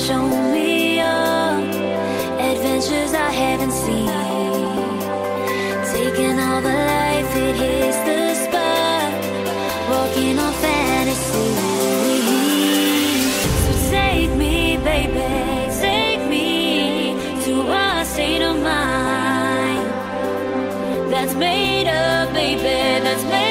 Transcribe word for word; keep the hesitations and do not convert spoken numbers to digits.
show me all adventures I haven't seen. Taking all the life, it hits the spot. Walking on fantasy. So take me, baby, take me to a state of mind that's made up, baby, that's made